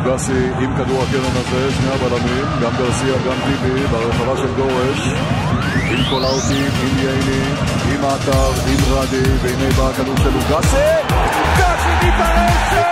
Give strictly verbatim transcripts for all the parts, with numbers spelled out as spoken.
לוגסי עם כדור הקרן הזה, שני הבלמים, גם גרסיה, גם טיבי, ברחבה של גורש, עם קולאוטי, עם ייני, עם עטר, עם רדי, והנה בא הכדור של לוגסי, גסי מתערשת!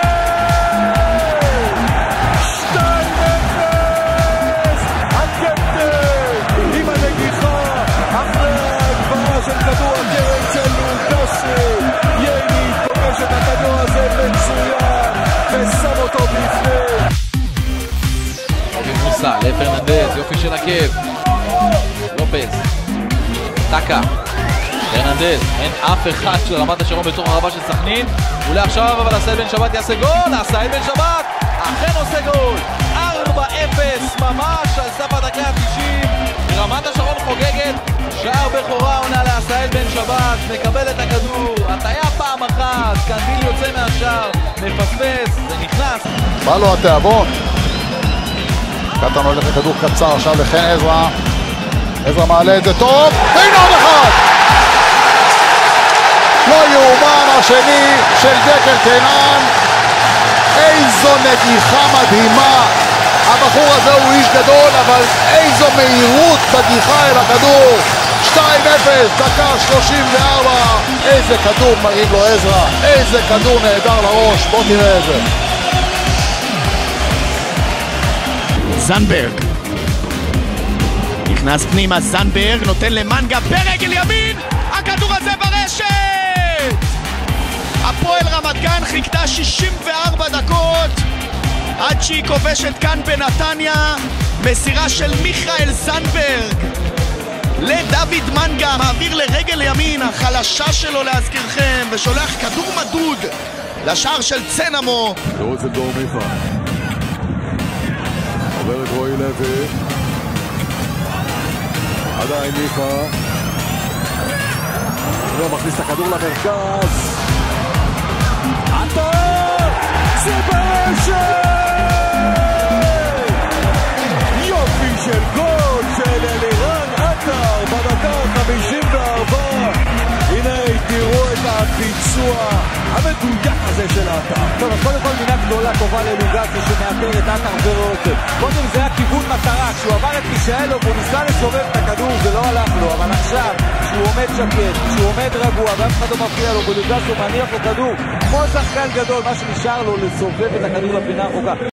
שתיים אפס! הקפטן עם הנגיחה אחרי הגברה של כדור הקרן של לוגסי. ייני פוגש את הכדור הזה מצוין ושם אותו בפני. אובי מוסה לפרננדז, יופי של עקב, לופס, טקה, פרננדז, אין אף אחד של רמת השרון בתוך הרבה של סכנין, אולי עכשיו אבל עשאל בן שבת יעשה גול, עשאל בן שבת אכן עושה גול, ארבע אפס ממש על סף הדקה ה-תשעים, רמת השרון חוגגת, שער בכורה עונה לעשאל בן שבת, מקבל את הכדור, הטיה פעם אחת, קנדיל יוצא מהשער, מפספס, זה נכנס. בא לו התיאבון. קטן הולך לכדור קצר עכשיו לחן עזרא. עזרא מעלה את זה טוב, והנה עוד אחד! לא יאומן, השני של דקל קנען. איזו נגיחה מדהימה. הבחור הזה הוא איש גדול, אבל איזו מהירות בגיחה אל הכדור. שתיים אפס, דקה שלושים וארבע. איזה כדור מרים לו עזרא, איזה כדור נהדר לראש, בוא תראה את זה. זנברג נכנס פנימה, זנברג נותן למנגה ברגל ימין, הכדור הזה ברשת. הפועל רמת גן חיכתה שישים וארבע דקות עד שהיא כובשת כאן בנתניה. מסירה של מיכאל זנברג לדוד מנגה, מעביר לרגל ימין החלשה שלו להזכירכם, ושולח כדור מדוד לשער של צנמו. תראו את זה דור מיכה, עובר את רועי לוי, עדיין מיכה, לא מכניס את הכדור למרכז, עטר, זה ברשת! יופי של גול של אלירן עטר בדקה חמישים וארבע. הנה תראו את הביצוע המדויק הזה של עטר. טוב, אז קודם כל מינה גדולה טובה ללוגסי שמאתר את עטר ורוטה. קודם זה היה כיוון מטרה, כשהוא עבר את מישאלוב הוא ניסה לסובב את הכדור, זה לא הלך לו, אבל עכשיו כשהוא עומד שקט, כשהוא עומד רגוע ואף אחד לא מפריע לו ולוגסי הוא מניח לו כדור כמו שחקן גדול, מה שנשאר לו לסובב את הכדור לפינה הרחוקה.